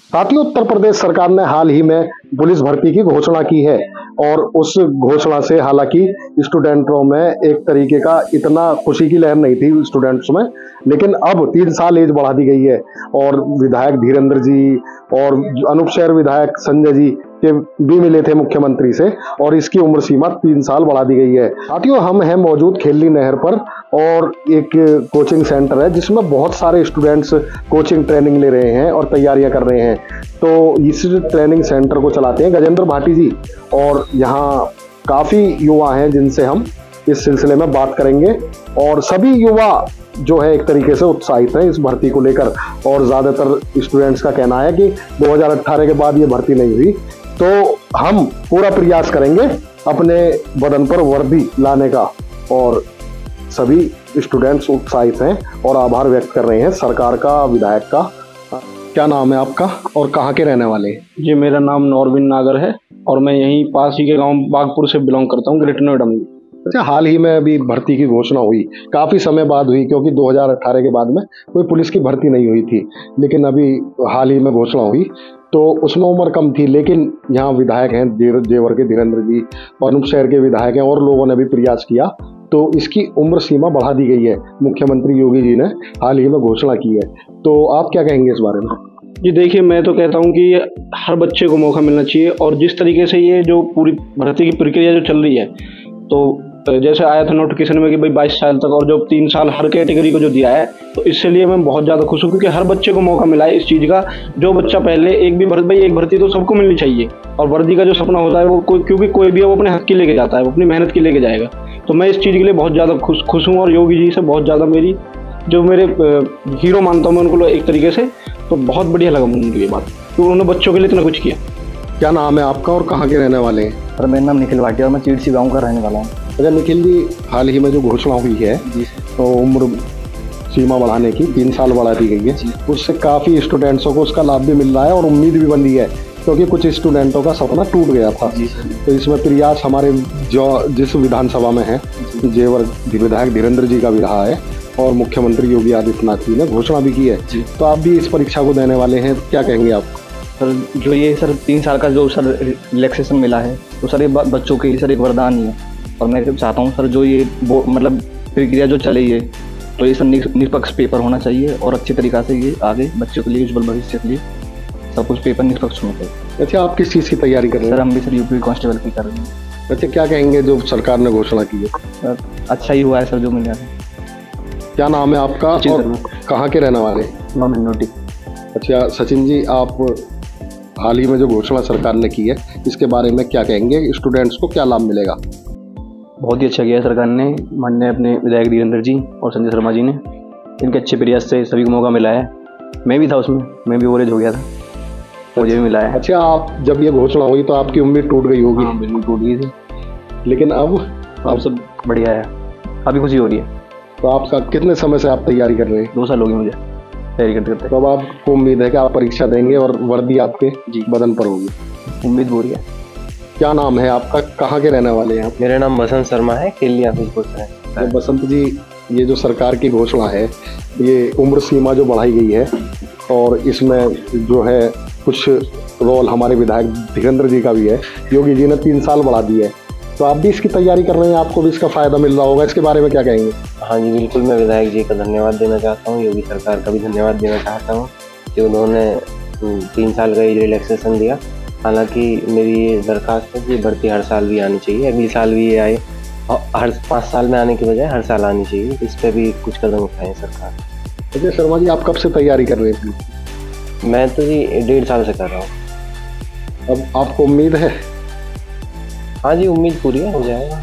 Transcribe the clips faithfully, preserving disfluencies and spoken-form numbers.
साथियों, उत्तर प्रदेश सरकार ने हाल ही में पुलिस भर्ती की घोषणा की है और उस घोषणा से हालांकि स्टूडेंटों में एक तरीके का इतना खुशी की लहर नहीं थी स्टूडेंट्स में, लेकिन अब तीन साल एज बढ़ा दी गई है और विधायक धीरेन्द्र जी और अनूप शहर विधायक संजय जी के भी मिले थे मुख्यमंत्री से और इसकी उम्र सीमा तीन साल बढ़ा दी गई है। साथियों, हम हैं मौजूद खेली नहर पर और एक कोचिंग सेंटर है जिसमें बहुत सारे स्टूडेंट्स कोचिंग ट्रेनिंग ले रहे हैं और तैयारियां कर रहे हैं। तो इस ट्रेनिंग सेंटर को चलाते हैं गजेंद्र भाटी जी और यहाँ काफ़ी युवा हैं जिनसे हम इस सिलसिले में बात करेंगे और सभी युवा जो है एक तरीके से उत्साहित हैं इस भर्ती को लेकर और ज़्यादातर स्टूडेंट्स का कहना है कि दो हज़ार अठारह के बाद ये भर्ती नहीं हुई, तो हम पूरा प्रयास करेंगे अपने बदन पर वर्दी लाने का और सभी स्टूडेंट्स उत्साहित हैं और आभार व्यक्त कर रहे हैं सरकार का, विधायक का। क्या नाम है आपका और कहाँ के रहने वाले हैं? जी, मेरा नाम नौरविन नागर है और मैं यहीं पास ही के गांव बागपुर से बिलोंग करता हूँ, ग्रेटर नोएडा में। अच्छा, हाल ही में अभी भर्ती की घोषणा हुई, काफ़ी समय बाद हुई क्योंकि दो हज़ार अठारह के बाद में कोई पुलिस की भर्ती नहीं हुई थी, लेकिन अभी हाल ही में घोषणा हुई तो उसमें उम्र कम थी, लेकिन यहाँ विधायक हैं जेवर के धीरेन्द्र जी और अनूप शहर के विधायक हैं और लोगों ने भी प्रयास किया तो इसकी उम्र सीमा बढ़ा दी गई है। मुख्यमंत्री योगी जी ने हाल ही में घोषणा की है, तो आप क्या कहेंगे इस बारे में? जी देखिए, मैं तो कहता हूँ कि हर बच्चे को मौका मिलना चाहिए और जिस तरीके से ये जो पूरी भर्ती की प्रक्रिया जो चल रही है, तो जैसे आया था नोटिफिकेशन में कि भाई बाईस साल तक और जो तीन साल हर कैटेगरी को जो दिया है, तो इससे लिए मैं बहुत ज़्यादा खुश हूँ क्योंकि हर बच्चे को मौका मिला है इस चीज़ का। जो बच्चा पहले एक भी भर्ती भाई एक भर्ती तो सबको मिलनी चाहिए और वर्दी का जो सपना होता है वो कोई क्योंकि कोई भी वो अपने हक की लेके जाता है, वो अपनी मेहनत की लेके जाएगा। तो मैं इस चीज़ के लिए बहुत ज़्यादा खुश खुश हूँ और योगी जी से बहुत ज़्यादा मेरी जो मेरे हीरो मानता हूँ मैं उनको एक तरीके से, तो बहुत बढ़िया लगा मुझे ये बात कि उन्होंने बच्चों के लिए इतना कुछ किया। क्या नाम है आपका और कहाँ के रहने वाले हैं? सर, मेरा नाम निखिल भाटिया और मैं चीड़सी गांव का रहने वाला हूँ। अच्छा निखिल जी, हाल ही में जो घोषणा हुई है तो उम्र सीमा बढ़ाने की तीन साल बढ़ा दी गई है, उससे काफ़ी स्टूडेंट्सों को उसका लाभ भी मिल रहा है और उम्मीद भी बन रही है क्योंकि कुछ स्टूडेंटों का सपना टूट गया था। तो इसमें प्रयास हमारे जो जिस विधानसभा में है जेवर विधायक धीरेन्द्र जी का भी रहा है और मुख्यमंत्री योगी आदित्यनाथ जी ने घोषणा भी की है। तो आप भी इस परीक्षा को देने वाले हैं, क्या कहेंगे आप? सर, जो ये सर तीन साल का जो सर रिलैक्सेशन मिला है तो सर ये बच्चों के लिए सर एक वरदान ही है और मैं चाहता हूँ सर जो ये मतलब प्रक्रिया जो चली है तो ये सर निष्पक्ष पेपर होना चाहिए और अच्छी तरीक़ा से ये आगे बच्चों के लिए उज्जवल भविष्य के लिए सब कुछ पेपर निष्पक्ष होना चाहिए। अच्छा, आप किस चीज़ की तैयारी कर रहे हैं? सर, हम भी सर यूपी कांस्टेबल की कर रहे हैं। अच्छा, क्या कहेंगे जो सरकार ने घोषणा की है? सर, अच्छा ही हुआ है सर जो मिला है। क्या नाम है आपका और कहाँ के रहने वाले? नोटी। अच्छा सचिन जी, आप हाल ही में जो घोषणा सरकार ने की है इसके बारे में क्या कहेंगे? स्टूडेंट्स को क्या लाभ मिलेगा? बहुत ही अच्छा किया सरकार ने, माननीय अपने विधायक धीरेन्द्र जी और संजय शर्मा जी ने, इनके अच्छे प्रयास से सभी को मौका मिला है। मैं भी था उसमें, मैं भी ओवरेज हो गया था, मुझे भी मिला है। अच्छा, आप जब ये घोषणा हुई तो आपकी उम्मीद टूट गई होगी? हाँ, बिल्कुल टूट गई थी, लेकिन अब अब सब बढ़िया है, अभी खुशी हो रही है। तो आपका कितने समय से आप तैयारी कर रहे हैं? दो साल हो गए मुझे तैयारी करते करते। तो अब आपको उम्मीद है कि आप परीक्षा देंगे और वर्दी आपके जी बदन पर होगी? उम्मीद पूरी है। क्या नाम है आपका, कहाँ के रहने वाले हैं आप? मेरा नाम बसंत शर्मा है, केलिया फिजपुर से है। तो बसंत जी, ये जो सरकार की घोषणा है, ये उम्र सीमा जो बढ़ाई गई है और इसमें जो है कुछ रोल हमारे विधायक धीरेन्द्र जी का भी है, योगी जी ने तीन साल बढ़ा दी है, तो आप भी इसकी तैयारी कर रहे हैं, आपको भी इसका फ़ायदा मिल रहा होगा, इसके बारे में क्या कहेंगे? हाँ जी बिल्कुल, मैं विधायक जी का धन्यवाद देना चाहता हूँ, योगी सरकार का भी धन्यवाद देना चाहता हूँ कि उन्होंने तीन साल का एज रिलैक्सेशन दिया। हालांकि मेरी ये दरख्वास्त है कि भर्ती हर साल भी आनी चाहिए, अगले साल भी ये आए और हर पाँच साल में आने की बजाय हर साल आनी चाहिए, इस पर भी कुछ कदम उठाएं सरकार। अच्छा शर्मा जी, आप कब से तैयारी कर रहे हैं? मैं तो जी डेढ़ साल से कर रहा हूँ। अब आपको उम्मीद है? हाँ जी, उम्मीद पूरी है, हो जाएगा।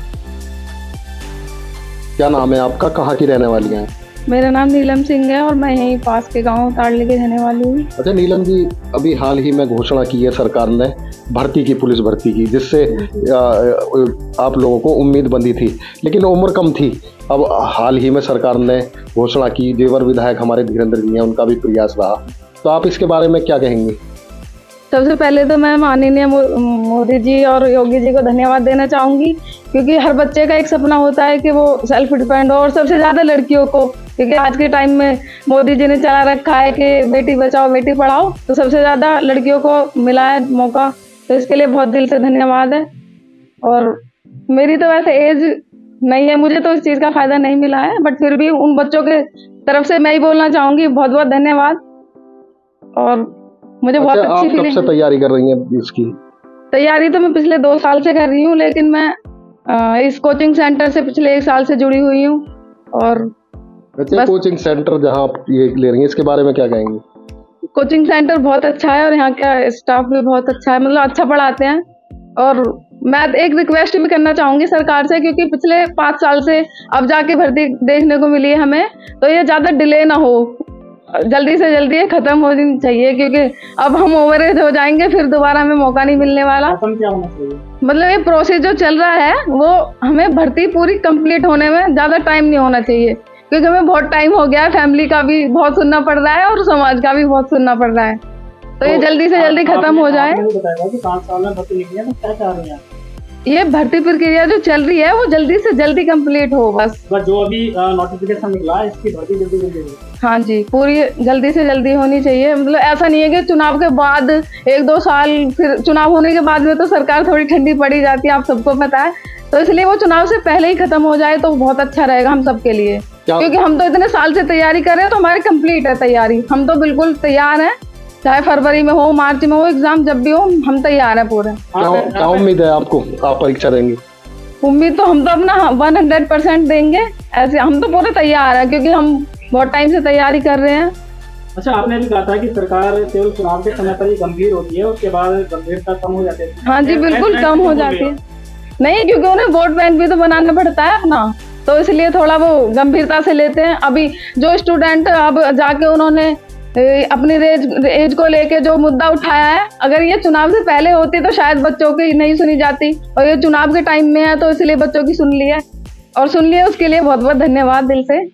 क्या नाम है आपका, कहाँ की रहने वाली हैं? मेरा नाम नीलम सिंह है और मैं यहीं पास के गांव ताड़ली के रहने वाली हूँ। अच्छा नीलम जी, अभी हाल ही में घोषणा की है सरकार ने भर्ती की, पुलिस भर्ती की, जिससे आप लोगों को उम्मीद बंधी थी, लेकिन उम्र कम थी। अब हाल ही में सरकार ने घोषणा की, जेवर विधायक हमारे धीरेन्द्र जी हैं, उनका भी प्रयास रहा, तो आप इसके बारे में क्या कहेंगे? सबसे पहले तो मैं माननीय मोदी जी और योगी जी को धन्यवाद देना चाहूँगी क्योंकि हर बच्चे का एक सपना होता है कि वो सेल्फ डिपेंड हो और सबसे ज़्यादा लड़कियों को क्योंकि आज के टाइम में मोदी जी ने चला रखा है कि बेटी बचाओ बेटी पढ़ाओ, तो सबसे ज़्यादा लड़कियों को मिला है मौका, तो इसके लिए बहुत दिल से धन्यवाद है। और मेरी तो वैसे एज नहीं है, मुझे तो इस चीज़ का फ़ायदा नहीं मिला है, बट फिर भी उन बच्चों के तरफ से मैं ही बोलना चाहूँगी बहुत बहुत धन्यवाद। और मुझे बहुत अच्छा, अच्छी आप कब फीलिंग से तैयारी कर रही हैं इसकी? तैयारी तो मैं पिछले दो साल से कर रही हूँ, लेकिन मैं अ, इस कोचिंग सेंटर से पिछले एक साल से जुड़ी हुई हूँ। और अच्छा, बस- कोचिंग सेंटर जहाँ आप ये ले रही हैं, इसके बारे में क्या कहेंगी? कोचिंग सेंटर बहुत अच्छा है और यहाँ का स्टाफ भी बहुत अच्छा है, मतलब अच्छा पढ़ाते हैं। और मैं एक रिक्वेस्ट भी करना चाहूँगी सरकार से, क्योंकि पिछले पाँच साल से अब जाके भर्ती देखने को मिली है हमें, तो ये ज़्यादा डिले ना हो, जल्दी से जल्दी ये ख़त्म होनी चाहिए, क्योंकि अब हम ओवर एज हो जाएंगे, फिर दोबारा हमें मौका नहीं मिलने वाला। क्या होना चाहिए? मतलब ये प्रोसेस जो चल रहा है वो हमें भर्ती पूरी कंप्लीट होने में ज़्यादा टाइम नहीं होना चाहिए, क्योंकि हमें बहुत टाइम हो गया है, फैमिली का भी बहुत सुनना पड़ रहा है और समाज का भी बहुत सुनना पड़ रहा है, तो ये जल्दी से जल्दी खत्म हो जाए। बताया कि पाँच साल में भर्ती निकली है, तो क्या चाह रही हैं? ये भर्ती प्रक्रिया जो चल रही है वो जल्दी से जल्दी कंप्लीट हो बस। बस जो अभी नोटिफिकेशन निकला है इसकी भर्ती जल्दी जल्दी हो। हाँ जी, पूरी जल्दी से जल्दी होनी चाहिए। मतलब ऐसा नहीं है कि चुनाव के बाद एक दो साल, फिर चुनाव होने के बाद में तो सरकार थोड़ी ठंडी पड़ी जाती है, आप सबको पता है, तो इसलिए वो चुनाव से पहले ही खत्म हो जाए तो बहुत अच्छा रहेगा हम सबके लिए। क्या- क्योंकि हम तो इतने साल से तैयारी कर रहे हैं, तो हमारी कंप्लीट है तैयारी, हम तो बिल्कुल तैयार हैं, चाहे फरवरी में हो, मार्च में हो, एग्जाम जब भी हो, हम तैयार हैं पूरे। क्या क्या उम्मीद है आपको, आप परीक्षा देंगी? उम्मीद तो हम तो अपना वन हंड्रेड परसेंट देंगे, ऐसे हम तो पूरे तैयार हैं, क्योंकि हम बहुत टाइम से तैयारी कर रहे हैं। अच्छा, आपने भी कहा था कि सरकार केवल चुनाव के समय पर ही गंभीर होती है, उसके बाद गंभीरता कम हो जाती है। हाँ जी, बिल्कुल कम हो जाती है। नहीं, क्योंकि उन्हें वोट बैंक भी तो बनाना पड़ता है अपना, तो इसलिए थोड़ा वो गंभीरता से लेते हैं। अभी जो स्टूडेंट अब जाके उन्होंने ए, अपनी एज एज को लेके जो मुद्दा उठाया है, अगर ये चुनाव से पहले होती तो शायद बच्चों की नहीं सुनी जाती, और ये चुनाव के टाइम में है तो इसलिए बच्चों की सुन ली है, और सुन लिया उसके लिए बहुत बहुत धन्यवाद दिल से।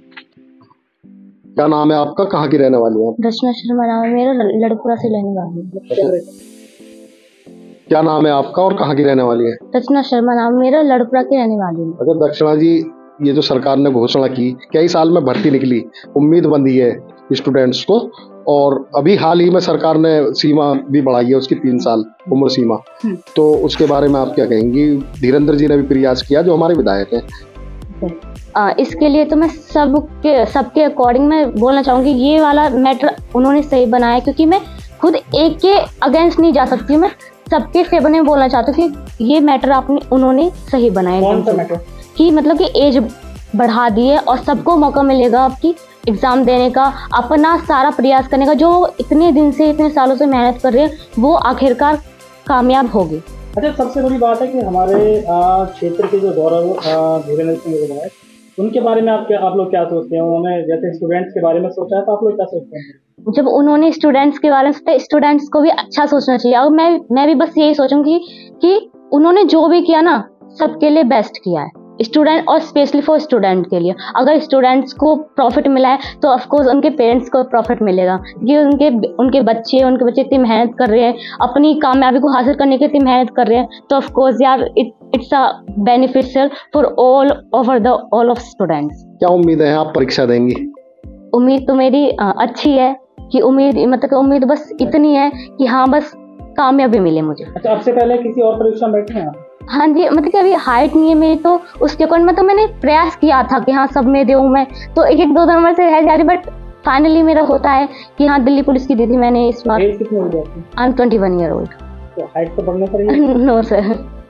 क्या नाम है आपका, कहाँ की रहने वाली हैं आप? रचना शर्मा नाम है मेरा, लड़पुरा से रहने वाली हूँ। क्या नाम है आपका और कहाँ की रहने वाली है? रचना शर्मा नाम मेरा, लड़पुरा की रहने वाली हूँ। अच्छा दक्षिणा जी, ये जो सरकार ने घोषणा की, कई साल में भर्ती निकली, उम्मीद बंधी है स्टूडेंट्स को, और अभी हाल ही में सरकार ने सीमा भी बढ़ाई है उसकी, तीन साल उम्र सीमा, तो उसके बारे में आप क्या कहेंगी? धीरेन्द्र जी ने भी प्रयास किया जो हमारे विधायक हैं। आ, इसके लिए तो मैं सबके सबके अकॉर्डिंग मैं बोलना चाहूँगी, ये वाला मैटर उन्होंने सही बनाया, क्योंकि मैं खुद एक के अगेंस्ट नहीं जा सकती, मैं सबके फेवर में बोलना चाहती हूँ कि ये मैटर आपने उन्होंने सही बनाया। कौन सा मैटर? कि मतलब कि एज बढ़ा दी है और सबको मौका मिलेगा आपकी एग्ज़ाम देने का, अपना सारा प्रयास करने का, जो इतने दिन से इतने सालों से मेहनत कर रहे हैं वो आखिरकार कामयाब होगी। अच्छा, सबसे बड़ी बात है कि हमारे आ, क्षेत्र के जो गौरव धीरेन्द्र सिंह विधायक, उनके बारे में आप क्या आप लोग क्या सोचते हैं? उन्होंने जैसे स्टूडेंट्स के बारे में सोचा है, तो आप लोग क्या सोचते हैं? जब उन्होंने स्टूडेंट्स के बारे में सोचा, स्टूडेंट्स को भी अच्छा सोचना चाहिए, और मैं मैं भी बस यही सोचूंगी कि उन्होंने जो भी किया ना सबके लिए बेस्ट किया है, स्टूडेंट और स्पेशली फॉर स्टूडेंट के लिए। अगर स्टूडेंट्स को प्रॉफिट मिला है तो ऑफकोर्स उनके पेरेंट्स को प्रॉफिट मिलेगा, क्योंकि उनके उनके बच्चे उनके बच्चे इतनी मेहनत कर रहे हैं, अपनी कामयाबी को हासिल करने के लिए इतनी मेहनत कर रहे हैं, तो ऑफकोर्स यार it it's a beneficial for all over the all of students. क्या उम्मीद है आप परीक्षा देंगी? उम्मीद तो मेरी अ, अच्छी है, कि उम्मीद मतलब कि उम्मीद बस इतनी है कि हाँ बस कामयाबी मिले मुझे। अच्छा, आपसे पहले किसी और परीक्षा में बैठे हैं आप? हाँ जी, मतलब कि अभी हाइट नहीं है मेरी, तो उसके अकॉर्डिंग में तो मैंने प्रयास किया था कि हाँ सब में दूँ मैं, तो एक एक दो दो नंबर से रह जा रही, बट फाइनली मेरा होता है कि हाँ दिल्ली पुलिस की दी थी मैंने इस बार। एज कितनी हो गई आपकी? I am twenty one year old. तो हाइट तो बढ़ने पर ही है। No sir.